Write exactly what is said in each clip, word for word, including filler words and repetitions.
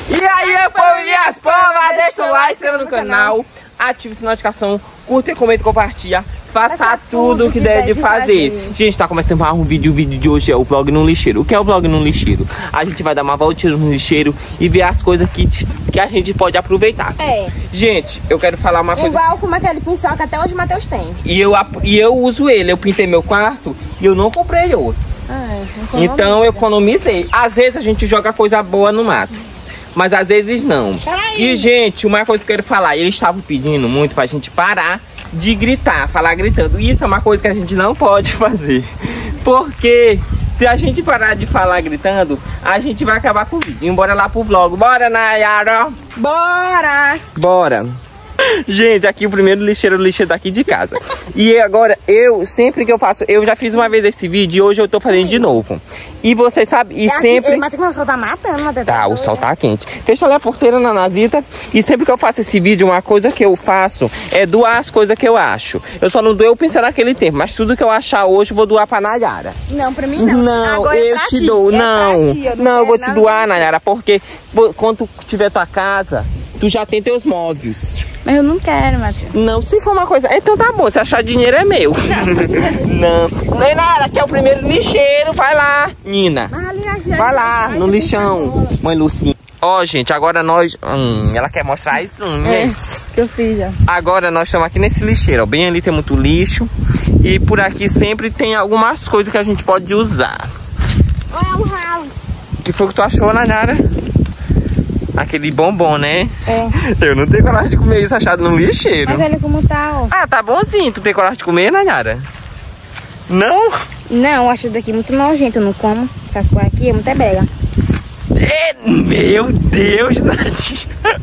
E aí, povo, minhas povas, deixa o like, se inscreva no canal, ative a notificação, curta, comenta e compartilha. Faça, Faça tudo o que, que der de fazer. fazer. Gente, tá começando mais um vídeo. O vídeo de hoje é o vlog no lixeiro. O que é o vlog no lixeiro? A gente vai dar uma voltinha no lixeiro e ver as coisas que, que a gente pode aproveitar. É. Gente, eu quero falar uma Igual coisa. Igual como aquele pincel que até hoje o Matheus tem. E eu, e eu uso ele. Eu pintei meu quarto e eu não comprei outro. Ah, então eu economizei. Às vezes a gente joga coisa boa no mato, mas às vezes não. E, gente, uma coisa que eu quero falar. Eles estavam pedindo muito pra gente parar de gritar, falar gritando. E isso é uma coisa que a gente não pode fazer. Porque se a gente parar de falar gritando, a gente vai acabar com o vídeo. Embora lá pro vlog. Bora, Nayara! Bora! Bora! Gente, aqui o primeiro lixeiro, o lixeiro daqui de casa. E agora, eu, sempre que eu faço, eu já fiz uma vez esse vídeo e hoje eu tô fazendo de novo. E vocês sabem, e é sempre... Mas o sol tá matando, Matheus. Tá, o sol tá quente. Deixa eu ler a porteira na Nazita. E sempre que eu faço esse vídeo, uma coisa que eu faço é doar as coisas que eu acho. Eu só não doei o pincel naquele tempo, mas tudo que eu achar hoje eu vou doar pra Nayara. Não, pra mim não. Não, agora eu é te ti. dou. É não, ti, eu não, não, eu vou te nada doar, Nayara, porque quando tiver tua casa, tu já tem teus móveis. Mas eu não quero, Matheus. Não, se for uma coisa... Então tá bom, se achar dinheiro é meu. Não. Não, não é nada, aqui é o primeiro lixeiro. Vai lá, Nina. Vai lá, no lixão. Mãe Lucinha. Ó, oh, gente, agora nós... Hum, ela quer mostrar as unhas. É, que eu fiz já. Agora nós estamos aqui nesse lixeiro, ó. Bem ali tem muito lixo. E por aqui sempre tem algumas coisas que a gente pode usar. Olha o ralo. O que foi que tu achou, Nayara? Aquele bombom, né? É. Eu não tenho coragem de comer isso achado no lixeiro. Mas olha como tá, ó. Ah, tá bonzinho. Tu tem coragem de comer, Nayara? Não? Não, eu acho isso daqui muito nojento. Eu não como. Essas coisas aqui é muito bela. É, meu Deus, Nayara.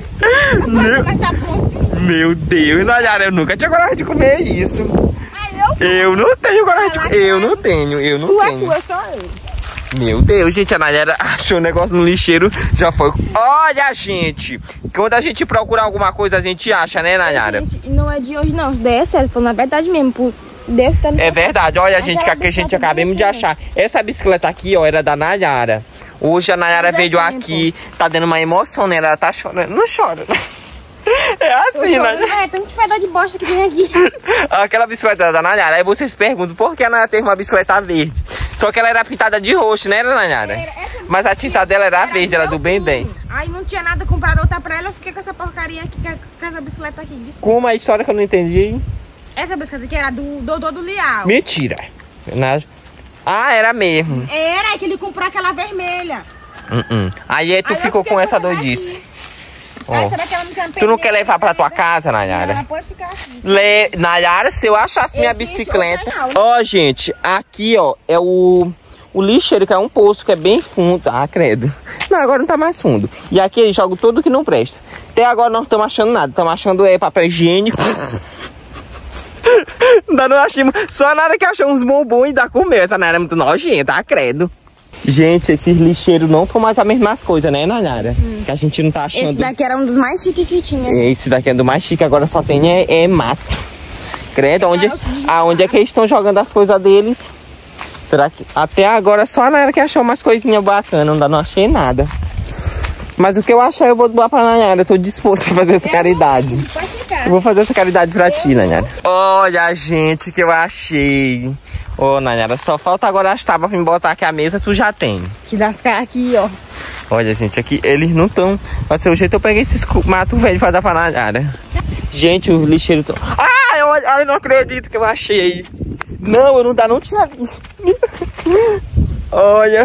Meu, meu Deus, Nayara. Eu nunca tinha coragem de comer isso. Eu, eu não tenho coragem de comer. Eu não tenho, eu não tu tenho. É tua, só eu. Meu Deus, gente, a Nayara achou um negócio no lixeiro, já foi. Olha, gente, quando a gente procura alguma coisa, a gente acha, né, Nayara? Gente, não é de hoje, não. Isso daí é sério, foi na verdade mesmo. Por Deus tá É verdade, olha, gente, que a gente acabamos de achar. Essa bicicleta aqui, ó, era da Nayara. Hoje a Nayara veio aqui, tá dando uma emoção nela, ela tá chorando. Não chora, é assim, né? É, tem que fedor de bosta que tem aqui. Aquela bicicleta da Nayara. Aí vocês perguntam por que a Nayara tem uma bicicleta verde. Só que ela era pintada de roxo, né, Nayara? Mas a tinta dela era, era verde, era do Ben dez. Aí não tinha nada, compraram outra pra ela. Eu fiquei com essa porcaria aqui, com essa bicicleta aqui. Desculpa. Como a história que eu não entendi? Essa bicicleta aqui era do Dodô do Leal. Mentira. Ah, era mesmo. Era, que ele comprou aquela vermelha. Uh -uh. Aí tu Aí ficou com essa doidice. Oh. Ai, será que ela não tinha tu não quer levar pra tua casa, Nayara? Ela pode ficar aqui. Le... Nayara, se eu achasse eu minha bicicleta... Ó, oh, gente, aqui, ó, é o... O lixeiro, que é um poço que é bem fundo. Ah, credo. Não, agora não tá mais fundo. E aqui eles jogam tudo que não presta. Até agora não estamos achando nada. Estamos achando é, papel higiênico. Ainda não achamos. Só nada que achou uns bombons e dá comer. Essa Nayara é muito nojenta, ah, credo. Gente, esses lixeiros não estão mais as mesmas coisas, né, Nayara? Hum. Que a gente não tá achando. Esse daqui era um dos mais chiques que tinha. Esse daqui é do mais chique, agora só tem é, é mato. Credo, onde, aonde é que eles estão jogando as coisas deles? Será que até agora só a Nayara que achou umas coisinhas bacanas, ainda não achei nada. Mas o que eu achar eu vou doar pra Nayara, eu tô disposto a fazer essa eu caridade. Vou, eu vou fazer essa caridade pra eu ti, Nayara. Olha, gente, o que eu achei. Ô, oh, Nayara, só falta agora as tábuas pra me botar aqui a mesa, tu já tem. Que lascar aqui, ó. Olha, gente, aqui eles não estão. Vai ser o jeito eu peguei esses mato velho pra dar pra Nayara. Gente, o lixeiro tão... Ai, eu, eu não acredito que eu achei. Não, eu não dá, não tinha visto. Olha.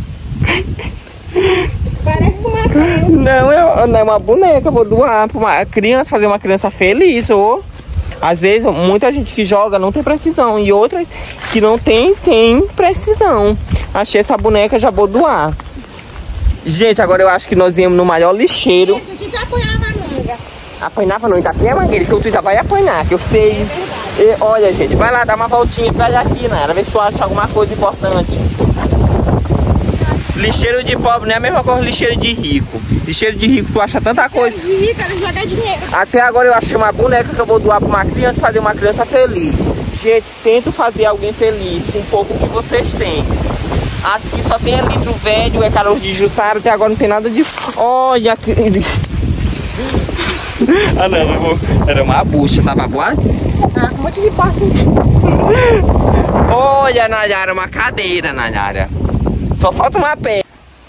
Parece uma criança. Não, é, não é uma boneca, eu vou doar pra uma criança, fazer uma criança feliz, ô. Às vezes, muita gente que joga não tem precisão. E outras que não tem, tem precisão. Achei essa boneca, já vou doar. Gente, agora eu acho que nós viemos no maior lixeiro. Gente, aqui já apanhava manga. Apanhava não, ainda tem a mangueira, então tu ainda vai apanhar, que eu sei. É e, olha, gente, vai lá dar uma voltinha pra já aqui, né? Ver se tu acha alguma coisa importante. Lixeiro de pobre não é a mesma coisa que lixeiro de rico. Lixeiro de rico, tu acha tanta coisa. Lixeiro de rico, ela joga dinheiro. Até agora eu achei uma boneca que eu vou doar pra uma criança, fazer uma criança feliz. Gente, tento fazer alguém feliz com um pouco que vocês têm. Aqui só tem litro velho, é caroço de Jussara, até agora não tem nada de... Olha aqui. Ah não, eu vou... Era uma bucha, tava boa? Ah, um monte de porta. Olha, Nayara, uma cadeira, Nayara. Só falta uma pé.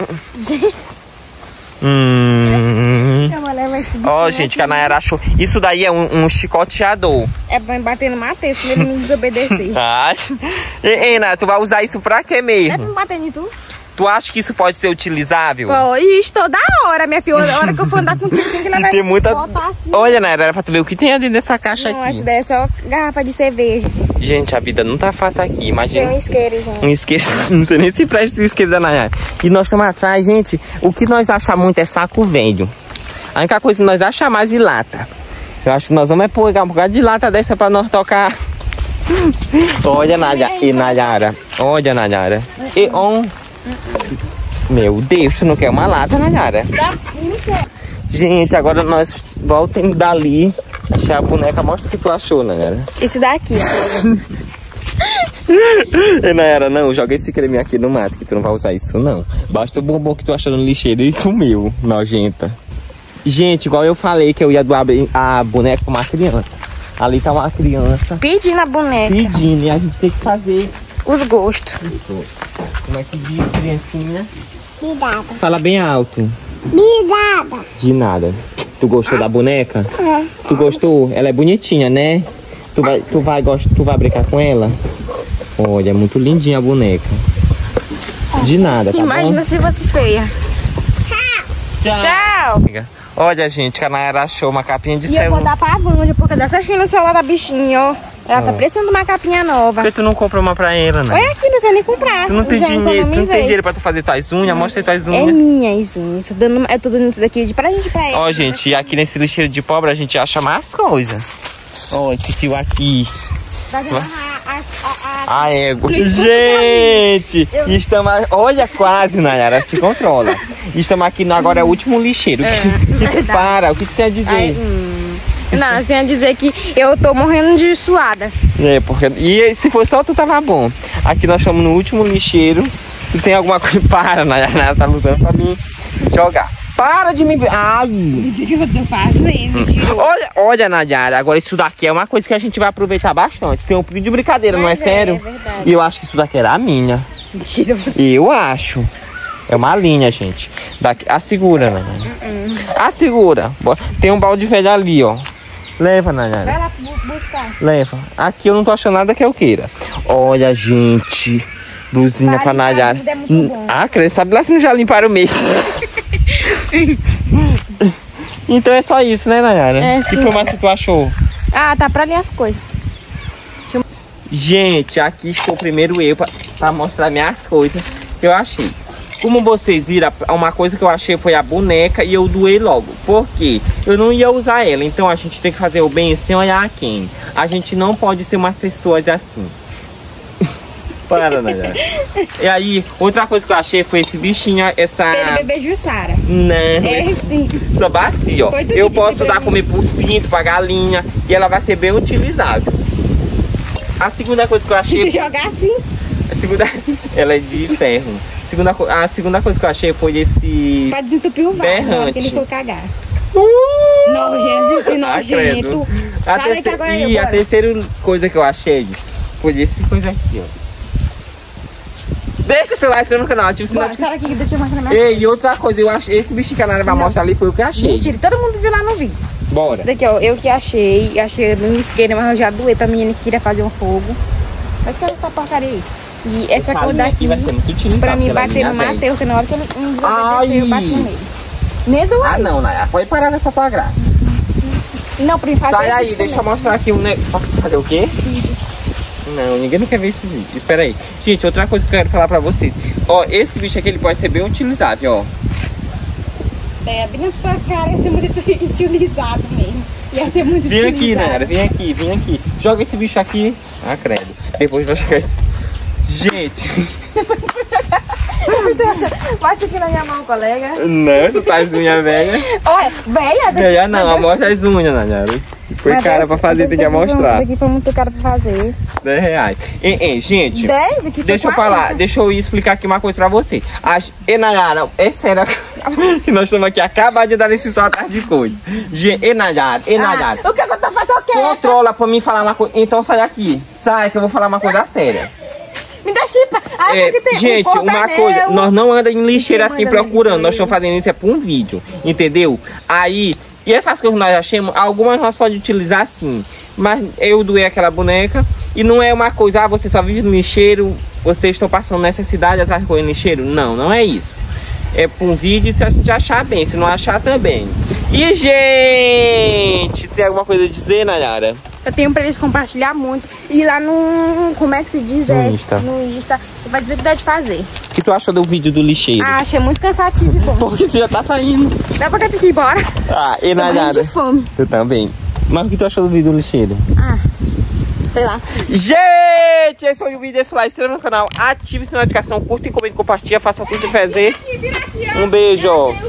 Hum. Ó, oh, gente, que a Nayara achou. Isso daí é um, um chicoteador. É pra bater no Matheus, se ele me desobedecer. Acho. Ei, Nayara, tu vai usar isso pra quê mesmo? É pra me bater em tu? Tu acha que isso pode ser utilizável? Pois, toda hora, minha filha. A hora que eu for andar contigo, tem que levar. Tem muita... assim. Olha, Nayara, era pra tu ver o que tem dentro dessa caixa não, aqui. Acho que é só garrafa de cerveja. Gente, a vida não tá fácil aqui, imagina. Tem um isqueiro, gente. Um isqueiro, não sei nem se presta esse isqueiro da Nayara. E nós estamos atrás, gente, o que nós achamos muito é saco velho. A única coisa que nós achamos mais de lata. Eu acho que nós vamos é pegar um bocado de lata dessa pra nós tocar. Olha, Nayara, e Nayara, olha, Nayara. E on... Meu Deus, tu não quer uma lata, Nayara? Gente, agora nós voltamos dali. Achei a boneca, mostra o que tu achou, Nayara. Esse daqui, E Nayara, não, joga esse creme aqui no mato, que tu não vai usar isso, não. Basta o bombom que tu achou no lixeiro e comeu, nojenta. Gente, igual eu falei que eu ia doar a boneca pra uma criança. Ali tá uma criança pedindo a boneca. Pedindo, e a gente tem que fazer os gostos. Como é que diz, criancinha? Me dada. Fala bem alto. Me dada. De nada. Tu gostou ah. da boneca? É. Tu gostou? Ela é bonitinha, né? Tu vai, tu vai, gost... tu vai brincar com ela? Olha, é muito lindinha a boneca. De nada, tá Imagina bom? se fosse feia. Tchau. Tchau. Olha, gente, que a Nayara achou uma capinha de e celular. E eu vou dar pra Vanja, porque dá certinho no celular da bichinha, ó. Ela ah. tá precisando de uma capinha nova. Por que tu não compra uma pra ela, né? Olha aqui, não sei nem comprar. Tu não tem dinheiro, tu não tem dinheiro pra tu fazer tuas unhas? Mostra aí tuas unhas. É minha as unhas. Tô dando, eu tô dando isso daqui de presente pra ela. Ó, gente, aqui nesse lixeiro de pobre a gente acha mais coisas. Ó, esse fio aqui. Dá de amarrar a, a, a... a égua. Gente, eu... estamos... Olha, quase, Nayara, te controla. Estamos aqui no, agora é o último lixeiro. É, o que, que tu para? O que tu tem a dizer? Ai, hum... Não, nós temos a dizer que eu tô morrendo de suada. É, porque... E se for só tu, tava bom. Aqui nós estamos no último lixeiro. Tu tem alguma coisa? Para, Nayara, tá lutando pra mim jogar. Para de me... Ai! O que eu tô fazendo? Hum. Olha, olha, Nayara, agora isso daqui é uma coisa que a gente vai aproveitar bastante. Tem um pouquinho de brincadeira, mas não é, é sério? É verdade. E eu acho que isso daqui era a minha. Mentira. Eu acho. É uma linha, gente. Daqui... A segura, Nayara. Uh -uh. A segura. Tem um balde velho ali, ó. Leva, Nayara. Vai lá buscar. Leva. Aqui eu não tô achando nada que eu queira. Olha, gente. Blusinha vale, pra Nayara. É muito bom. Ah, creio, sabe lá se não já limparam mesmo. Então é só isso, né, Nayara? É, que foi mais que tu achou? Ah, tá pra ali as coisas. Eu... Gente, aqui estou primeiro eu pra, pra mostrar minhas coisas que eu achei. Como vocês viram, uma coisa que eu achei foi a boneca e eu doei logo. Por quê? Eu não ia usar ela, então a gente tem que fazer o bem sem olhar a quem. A gente não pode ser umas pessoas assim. Para, Nayara. E aí, outra coisa que eu achei foi esse bichinho, essa... Ele bebê Jussara. Não. É sim. Essa bacia, ó. Eu posso dar comer pro cinto, pra galinha, e ela vai ser bem utilizável. A segunda coisa que eu achei... Se jogar assim? A segunda... Ela é de ferro. A segunda, a segunda coisa que eu achei foi esse... Pra desentupir o vaso, berrante. Que ele for cagar. Uh! Nojento, nojento. A, terceira... E a terceira coisa que eu achei foi esse coisa aqui, ó. Deixa o celular estreando no canal, ativa o sinal. Bora, aqui, deixa eu mostrar minha... Ei, e outra coisa, eu achei, esse bichinho que a Nayara vai mostrar ali foi o que eu achei. Mentira, todo mundo viu lá no vídeo. Bora. Esse daqui, ó, eu que achei, achei no isqueiro, mas eu já doei pra menina que queria fazer um fogo. Mas que essa porcaria aí. E essa cor daqui vai ser muito utilizado, pra mim bater no Matheus, que na hora que ele me desobedeceu, eu bati nele. Medo aí. Ah não, Nayara, pode parar nessa tua graça. Não, pra fazer. Sai aí, deixa eu mostrar aqui um negócio. Fazer o quê? Não, ninguém não quer ver esse vídeo. Espera aí. Gente, outra coisa que eu quero falar pra vocês. Ó, esse bicho aqui, ele pode ser bem utilizável, ó. É, bem na tua cara, ia ser muito utilizado mesmo. Ia ser muito vem utilizado. Vem aqui, Nayara, vem aqui, vem aqui. Joga esse bicho aqui. Ah, credo. Depois vai jogar esse... Gente. Bate aqui na minha mão, colega. Não, tu faz unha velha. Olha, velha? Velha não, amostra as unhas, Nayara. Foi Mas cara Deus, pra fazer, Deus, tem que daqui foi- mostrar. Daqui foi muito caro pra fazer. dez reais. Ei, ei, gente. dez? Daqui foi Deixa eu quarenta. falar, deixa eu explicar aqui uma coisa pra você. As... E Nayara, é sério que nós estamos aqui acabados de dar esse sol atrás de coisa. Gente, e Nayara, e Nayara. Ah, o que que eu tô fazendo? O quê? Controla pra mim falar uma coisa. Então sai daqui. Sai que eu vou falar uma coisa séria. Me dá chipa. Ah, É, porque tem gente, o corpo uma é coisa, meu. nós não andamos em lixeira Quem assim manda na procurando, nós lixeira? estamos fazendo isso é pra um vídeo, entendeu? Aí, e essas coisas que nós achamos, algumas nós podemos utilizar sim, mas eu doei aquela boneca e não é uma coisa, ah, você só vive no lixeiro, vocês estão passando necessidade atrás de coisa no lixeiro. Não, não é isso. É pra um vídeo se a gente achar bem, se não achar também. E, gente, tem alguma coisa a dizer, Nayara? Eu tenho pra eles compartilhar muito. E lá no... Como é que se diz? No é, Insta. No Insta. Vai dizer que dá de fazer. O que tu achou do vídeo do lixeiro? Ah, achei muito cansativo e bom. Porque você já tá saindo. Dá pra ir embora. Ah, e Tô morrendo Nayara? de fome. Eu também. Mas o que tu achou do vídeo do lixeiro? Ah, sei lá. Gente, esse foi o vídeo, deixa o like, se inscreva no canal, ative a notificação, curta, comente, compartilha, faça tudo que fazer. Um beijo.